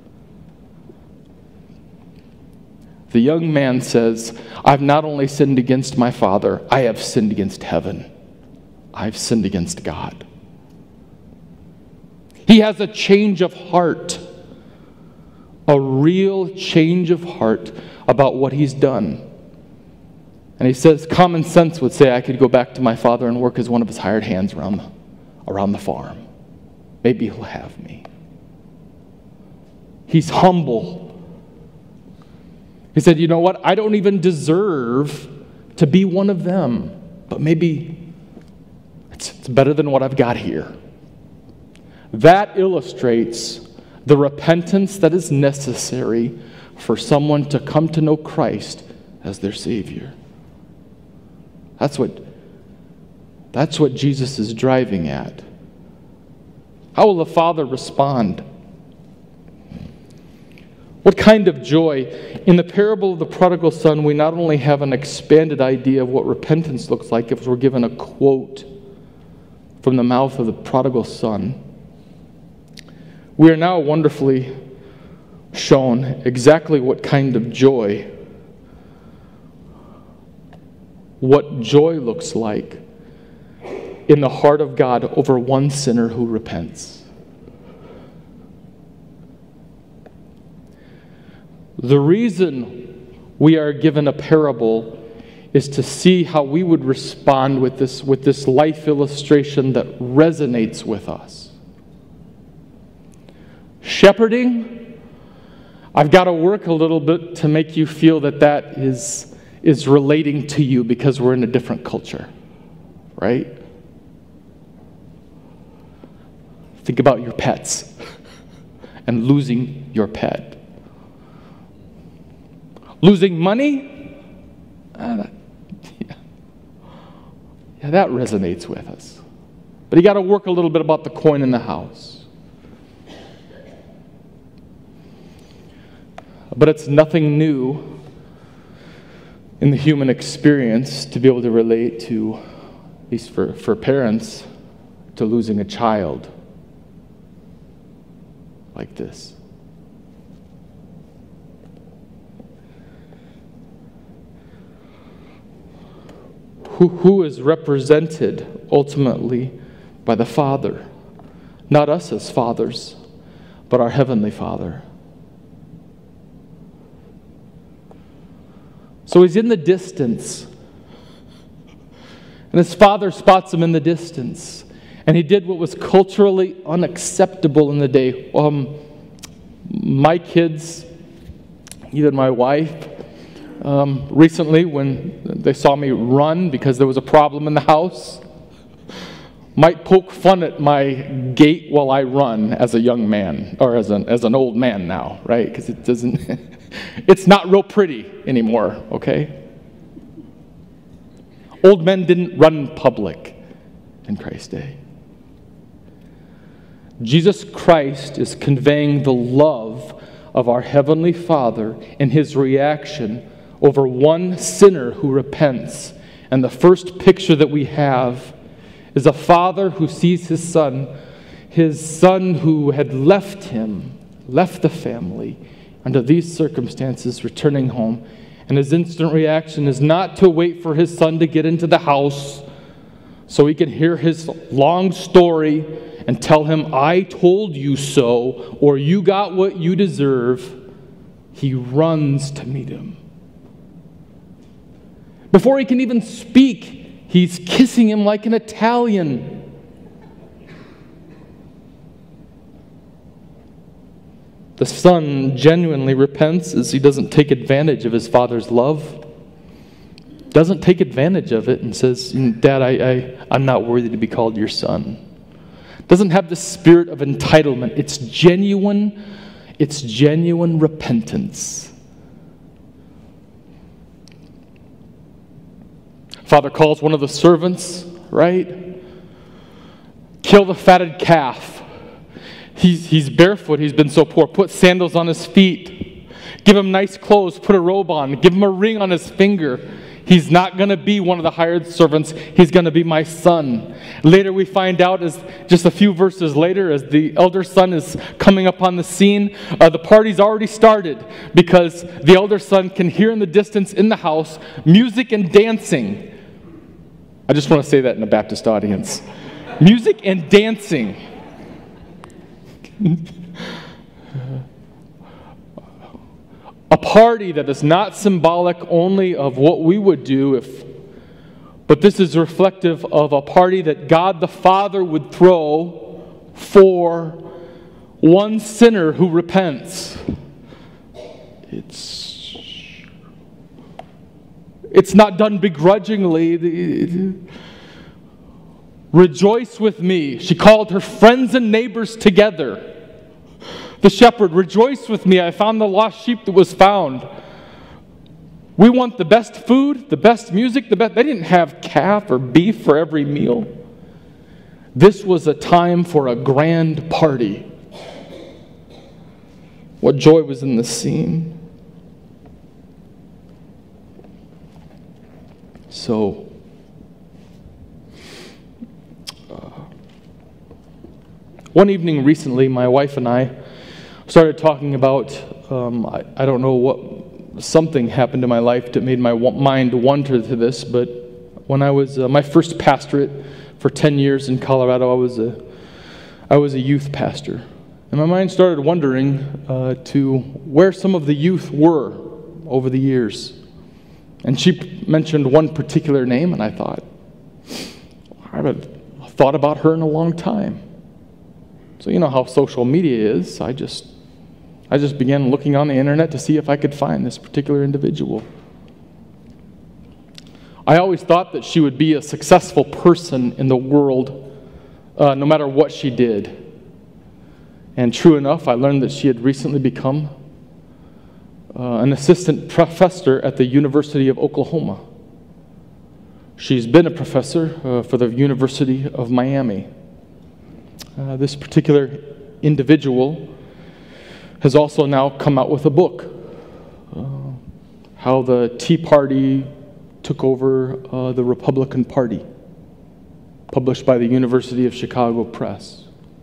The young man says, I've not only sinned against my father, I have sinned against heaven. I've sinned against God. He has a change of heart, a real change of heart about what he's done. And he says, common sense would say I could go back to my father and work as one of his hired hands around the, around the farm. Maybe he'll have me. He's humble. He said, you know what? I don't even deserve to be one of them, but maybe it's, it's better than what I've got here. That illustrates the repentance that is necessary for someone to come to know Christ as their Savior. That's what, that's what Jesus is driving at. How will the Father respond? What kind of joy? In the parable of the prodigal son, we not only have an expanded idea of what repentance looks like if we're given a quote from the mouth of the prodigal son, we are now wonderfully shown exactly what kind of joy, what joy looks like in the heart of God over one sinner who repents. The reason we are given a parable is to see how we would respond with this, with this life illustration that resonates with us. Shepherding, I've got to work a little bit to make you feel that that is, is relating to you because we're in a different culture, right? Think about your pets and losing your pet. Losing money? Uh, that, yeah. yeah, that resonates with us. But you got to work a little bit about the coin in the house. But it's nothing new in the human experience to be able to relate to, at least for, for parents, to losing a child like this. Who, who is represented ultimately by the Father. Not us as fathers, but our Heavenly Father. So he's in the distance. And his father spots him in the distance. And he did what was culturally unacceptable in the day. Um, my kids, even my wife, Um, recently, when they saw me run because there was a problem in the house, might poke fun at my gait while I run as a young man, or as an, as an old man now, right? Because it doesn't, it's not real pretty anymore, okay? Old men didn't run in public in Christ's day. Jesus Christ is conveying the love of our Heavenly Father in his reaction over one sinner who repents. And the first picture that we have is a father who sees his son, his son who had left him, left the family, under these circumstances, returning home. And his instant reaction is not to wait for his son to get into the house so he can hear his long story and tell him, I told you so, or you got what you deserve. He runs to meet him. Before he can even speak, he's kissing him like an Italian. the son genuinely repents is he doesn't take advantage of his father's love, doesn't take advantage of it and says, Dad, I, I, I'm not worthy to be called your son. Doesn't have the spirit of entitlement. It's genuine, it's genuine repentance. Father calls one of the servants, right? Kill the fatted calf. He's, he's barefoot, he's been so poor. Put sandals on his feet. Give him nice clothes, put a robe on. Give him a ring on his finger. He's not going to be one of the hired servants. He's going to be my son. Later we find out, as just a few verses later, as the elder son is coming up on the scene, uh, the party's already started because the elder son can hear in the distance in the house music and dancing. I just want to say that in a Baptist audience. Music and dancing. A party that is not symbolic only of what we would do, if, but this is reflective of a party that God the Father would throw for one sinner who repents. It's, it's not done begrudgingly. Rejoice with me. She called her friends and neighbors together. The shepherd, rejoice with me. I found the lost sheep that was found. We want the best food, the best music, the best. They didn't have calf or beef for every meal. This was a time for a grand party. What joy was in the scene. So, uh, one evening recently, my wife and I started talking about, um, I, I don't know what, something happened in my life that made my mind wander to this, but when I was, uh, my first pastorate for ten years in Colorado, I was a, I was a youth pastor. And my mind started wondering uh, to where some of the youth were over the years. And she mentioned one particular name, and I thought, I haven't thought about her in a long time. So you know how social media is. I just I just began looking on the internet to see if I could find this particular individual. I always thought that she would be a successful person in the world, uh, no matter what she did. And true enough, I learned that she had recently become uh, an assistant professor at the University of Oklahoma. She's been a professor uh, for the University of Miami. Uh, this particular individual has also now come out with a book, uh, how the Tea Party took over uh, the Republican Party, published by the University of Chicago Press.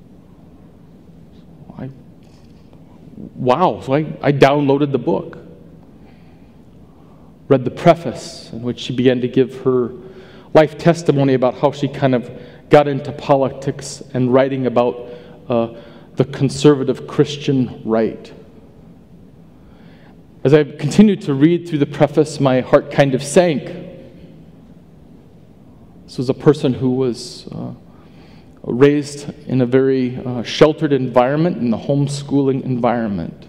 I, wow, so I, I downloaded the book, read the preface in which she began to give her life testimony about how she kind of got into politics and writing about uh, the conservative Christian right. As I continued to read through the preface, my heart kind of sank. This was a person who was uh, raised in a very uh, sheltered environment, in the homeschooling environment.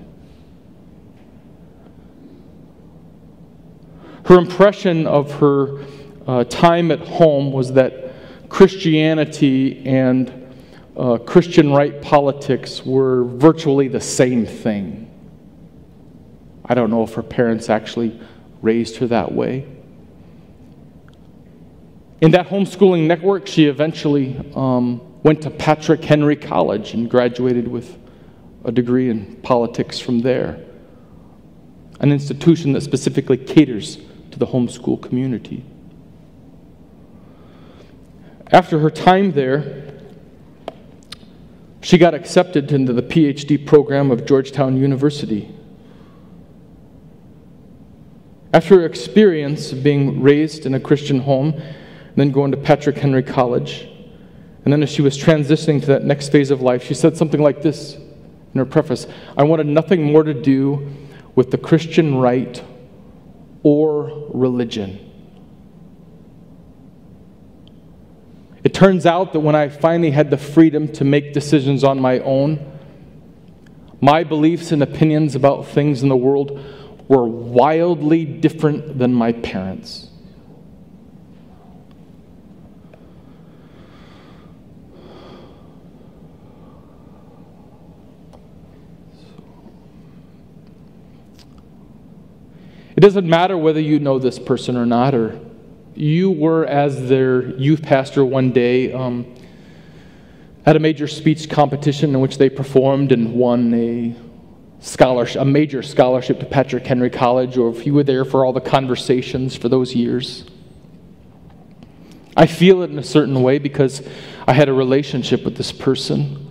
Her impression of her uh, time at home was that Christianity and uh, Christian right politics were virtually the same thing. I don't know if her parents actually raised her that way. In that homeschooling network, she eventually um, went to Patrick Henry College and graduated with a degree in politics from there, an institution that specifically caters to the homeschool community. After her time there, she got accepted into the P H D program of Georgetown University. After her experience of being raised in a Christian home, then going to Patrick Henry College, and then as she was transitioning to that next phase of life, she said something like this in her preface: I wanted nothing more to do with the Christian right or religion. It turns out that when I finally had the freedom to make decisions on my own, My beliefs and opinions about things in the world were wildly different than my parents. It doesn't matter whether you know this person or not, or you were, as their youth pastor one day, um, at a major speech competition in which they performed and won a scholarship, a major scholarship to Patrick Henry College, or if you were there for all the conversations for those years. I feel it in a certain way because I had a relationship with this person.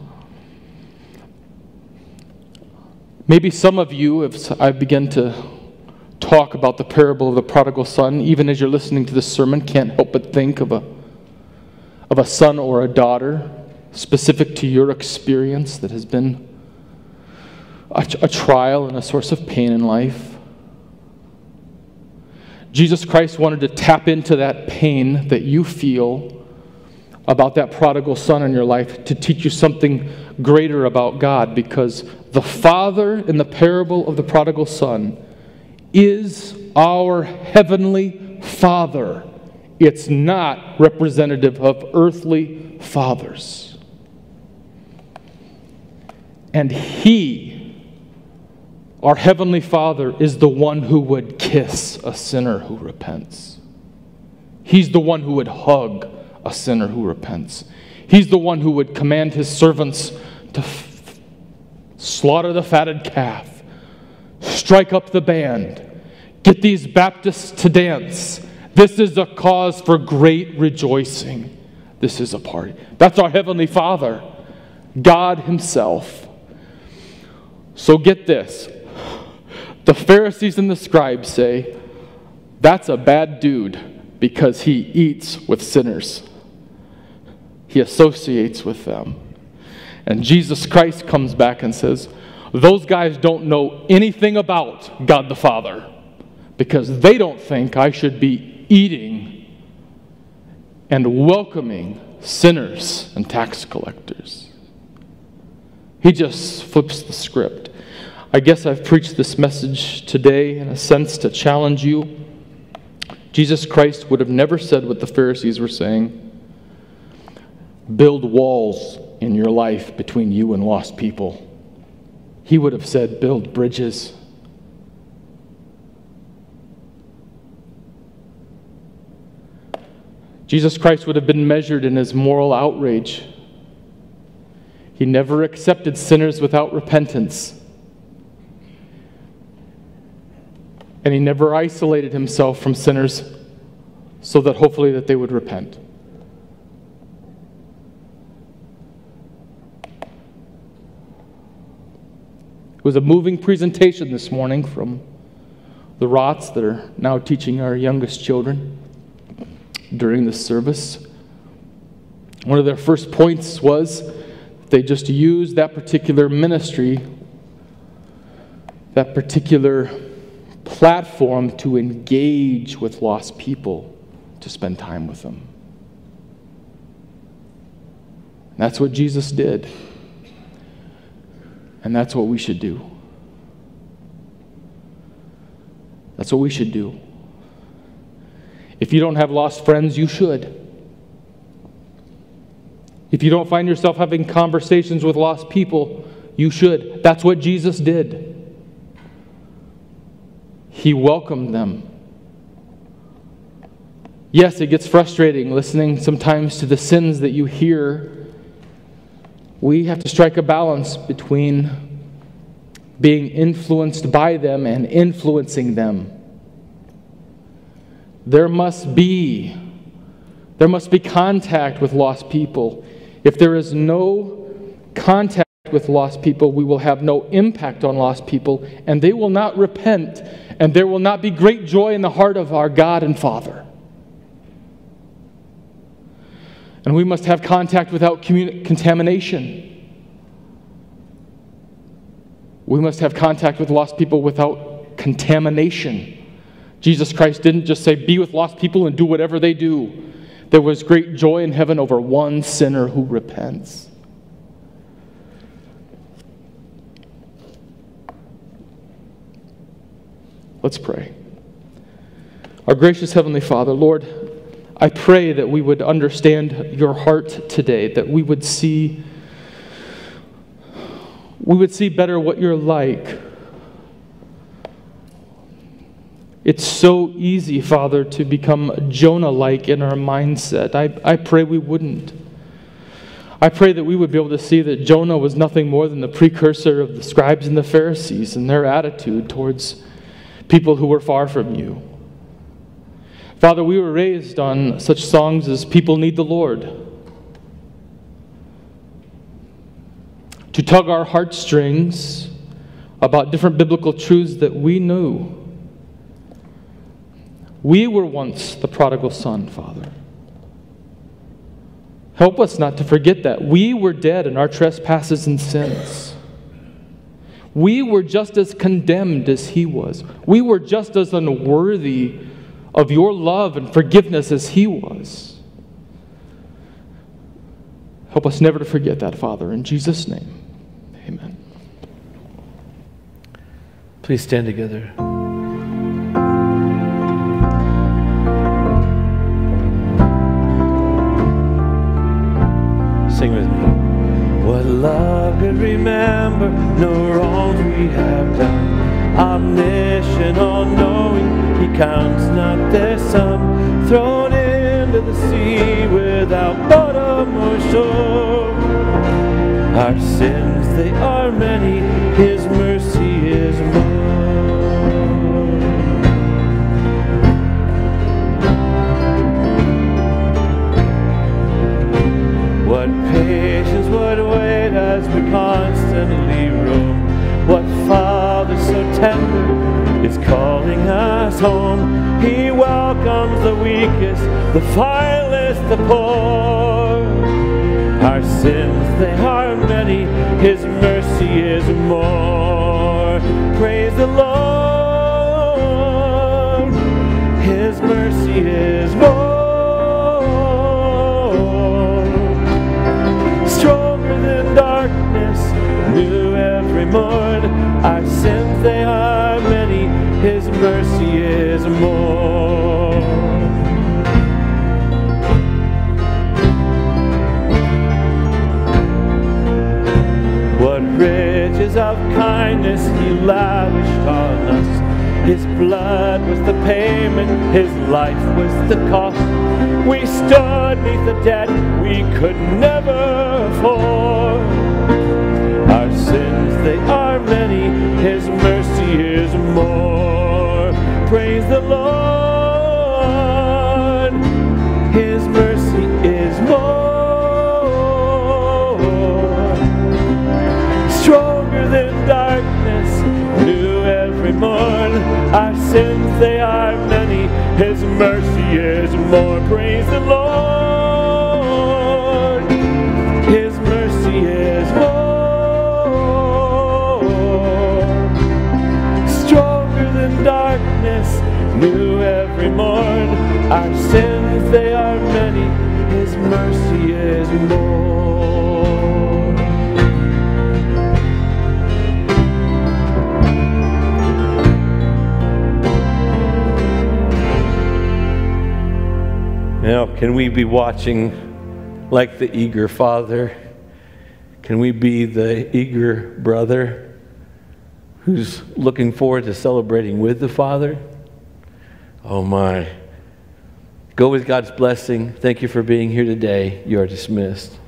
Maybe some of you, if I begin to talk about the parable of the prodigal son, even as you're listening to this sermon, can't help but think of a, of a son or a daughter specific to your experience that has been a, a trial and a source of pain in life. Jesus Christ wanted to tap into that pain that you feel about that prodigal son in your life to teach you something greater about God, because the father in the parable of the prodigal son is our heavenly Father. It's not representative of earthly fathers. And He, our heavenly Father, is the one who would kiss a sinner who repents. He's the one who would hug a sinner who repents. He's the one who would command His servants to f- slaughter the fatted calf, strike up the band, get these Baptists to dance. This is a cause for great rejoicing. This is a party. That's our Heavenly Father, God Himself. So get this. The Pharisees and the scribes say, that's a bad dude because he eats with sinners. He associates with them. And Jesus Christ comes back and says, those guys don't know anything about God the Father, because they don't think I should be eating and welcoming sinners and tax collectors. He just flips the script. I guess I've preached this message today in a sense to challenge you. Jesus Christ would have never said what the Pharisees were saying. Build walls in your life between you and lost people. He would have said, build bridges. Jesus Christ would have been measured in His moral outrage. He never accepted sinners without repentance. And He never isolated Himself from sinners so that hopefully that they would repent. It was a moving presentation this morning from the Rots that are now teaching our youngest children during this service. One of their first points was they just used that particular ministry, that particular platform to engage with lost people, to spend time with them. That's what Jesus did. And that's what we should do. That's what we should do. If you don't have lost friends, you should. If you don't find yourself having conversations with lost people, you should. That's what Jesus did. He welcomed them. Yes, it gets frustrating listening sometimes to the sins that you hear. We have to strike a balance between being influenced by them and influencing them. There must be, there must be contact with lost people. If there is no contact with lost people, we will have no impact on lost people, and they will not repent, and there will not be great joy in the heart of our God and Father. And we must have contact without communi- contamination. We must have contact with lost people without contamination. Jesus Christ didn't just say, be with lost people and do whatever they do. There was great joy in heaven over one sinner who repents. Let's pray. Our gracious Heavenly Father, Lord, I pray that we would understand your heart today, that we would see, we would see better what you're like. It's so easy, Father, to become Jonah-like in our mindset. I, I pray we wouldn't. I pray that we would be able to see that Jonah was nothing more than the precursor of the scribes and the Pharisees and their attitude towards people who were far from you. Father, we were raised on such songs as People Need the Lord, to tug our heartstrings about different biblical truths that we knew. We were once the prodigal son, Father. Help us not to forget that. We were dead in our trespasses and sins. We were just as condemned as he was. We were just as unworthy of your love and forgiveness as he was. Help us never to forget that, Father. In Jesus' name, amen. Please stand together. Sing with me. What love could remember, no wrongs we have done. Omniscient, all-knowing, he counts not their sum. Thrown into the sea without bottom or shore. Our sins, they are many, his mercy is more. What patience would wait as we constantly roam. What Father so tender is calling us home. He welcomes the weakest, the vilest, the poor. Our sins, they are many, his mercy is more. Praise the Lord, his mercy is more. Darkness, new every morn. Our sins, they are many, his mercy is more. What riches of kindness he lavished on us. His blood was the payment, his life was the cost. We stood neath the debt we could never afford. Our sins, they are many, his mercy is more. Praise the Lord, his mercy is more. Stronger than darkness, new every morn. Our sins, they are many, his mercy is more. Praise the Lord, his mercy is more. Stronger than darkness, new every morn. Our sins, they are many, his mercy is more. Now, can we be watching like the eager father? Can we be the eager brother who's looking forward to celebrating with the Father? Oh my. Go with God's blessing. Thank you for being here today. You are dismissed.